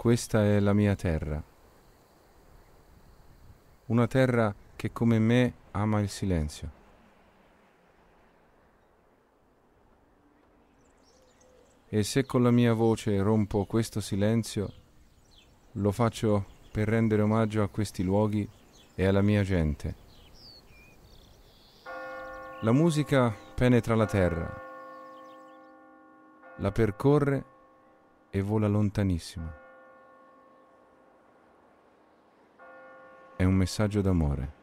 Questa è la mia terra. Una terra che come me ama il silenzio. E se con la mia voce rompo questo silenzio, lo faccio per rendere omaggio a questi luoghi e alla mia gente. La musica penetra la terra, la percorre e vola lontanissimo. È un messaggio d'amore.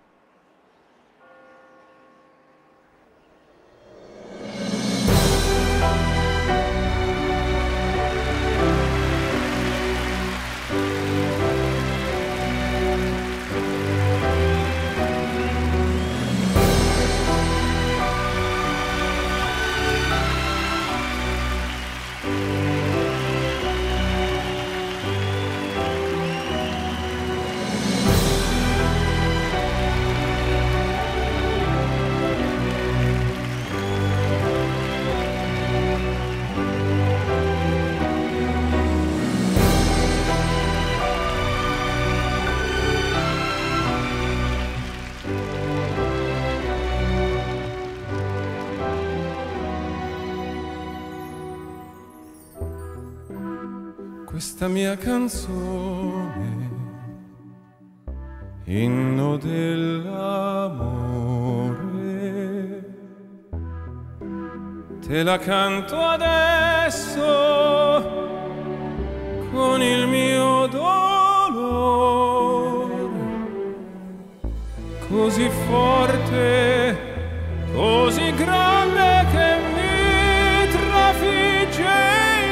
Questa mia canzone, inno dell'amore, te la canto adesso con il mio dolore, così forte, così grande che mi trafigge.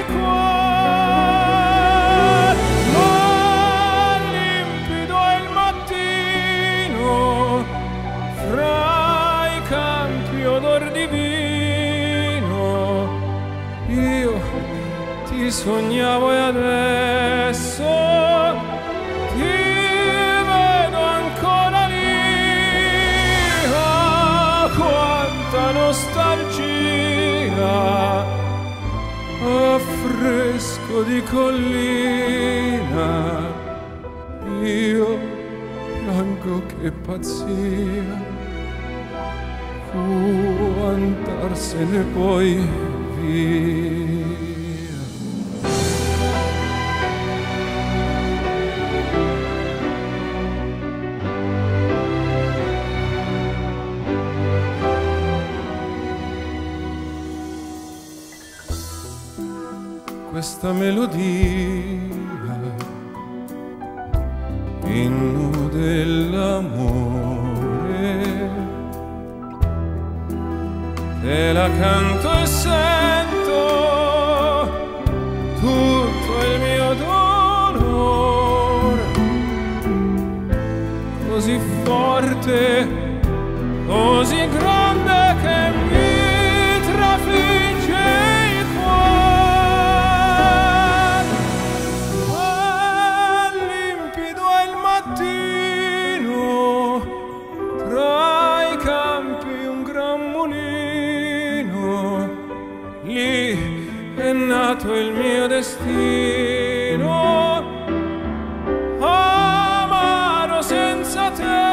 Sognavo e adesso ti vedo ancora lì. Ah, quanta nostalgia, affresco di collina. Io piango, che pazzia, fu andarsene poi via. Questa melodia, inno dell'amore, te la canto e sento tutto il mio dolore, così forte, così grande che mi trafigge. È nato il mio destino, amaro senza te.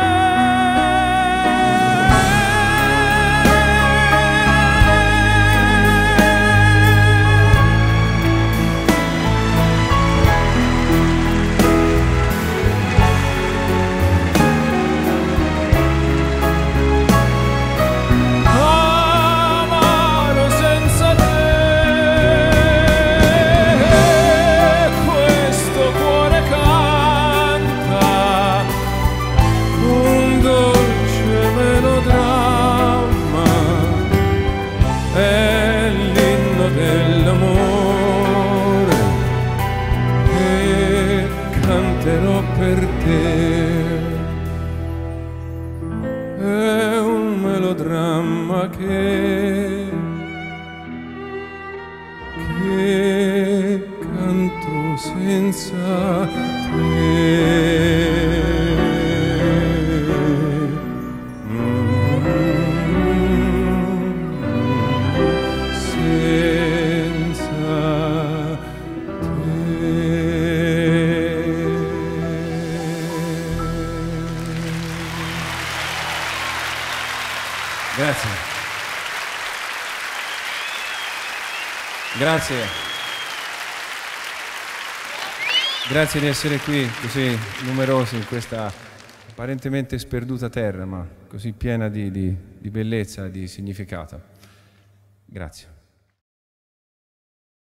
Per te è un melodramma che canto senza te. Senza te. Grazie. Grazie. Grazie di essere qui così numerosi in questa apparentemente sperduta terra, ma così piena di bellezza e di significato. Grazie.